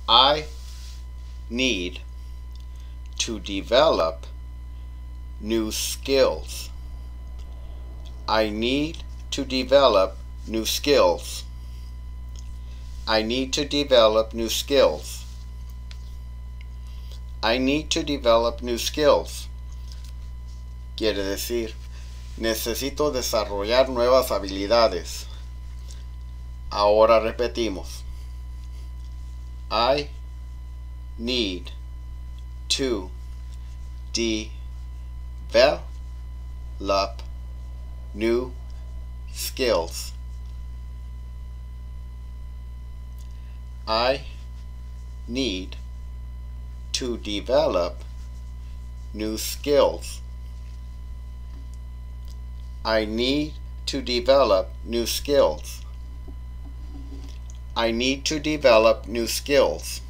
I need to develop new skills. I need to develop new skills. I need to develop new skills. I need to develop new skills. Quiere decir, necesito desarrollar nuevas habilidades. Ahora repetimos. I need to develop new skills. I need to develop new skills. I need to develop new skills. I need to develop new skills.